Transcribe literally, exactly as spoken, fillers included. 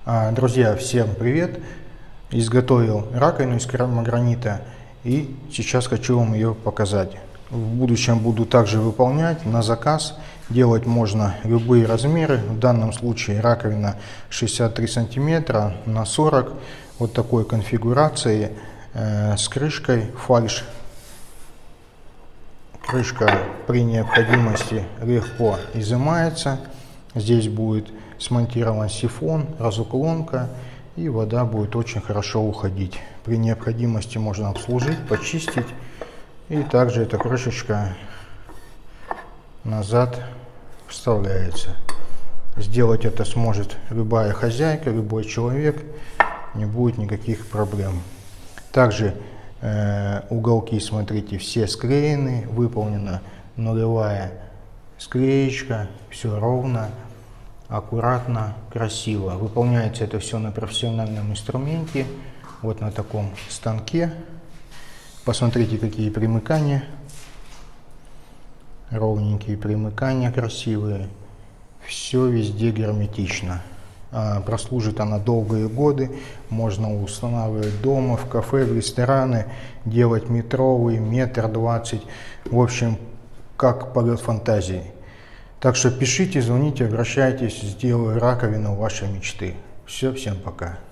Друзья, всем привет! Изготовил раковину из керамогранита и сейчас хочу вам ее показать. В будущем буду также выполнять на заказ. Делать можно любые размеры. В данном случае раковина шестьдесят три сантиметра на сорок. Вот такой конфигурации э, с крышкой фальш. Крышка при необходимости легко изымается. Здесь будет смонтирован сифон, разуклонка, и вода будет очень хорошо уходить. При необходимости можно обслужить, почистить, и также эта крышечка назад вставляется. Сделать это сможет любая хозяйка, любой человек, не будет никаких проблем. Также э, уголки, смотрите, все склеены, выполнена нулевая склеечка, все ровно, аккуратно, красиво. Выполняется это все на профессиональном инструменте, вот на таком станке. Посмотрите, какие примыкания, ровненькие примыкания, красивые. Все везде герметично. А, прослужит она долгие годы. Можно устанавливать дома, в кафе, в рестораны, делать метровый, метр двадцать. В общем, как полет фантазии. Так что пишите, звоните, обращайтесь, сделаю раковину вашей мечты. Все, всем пока.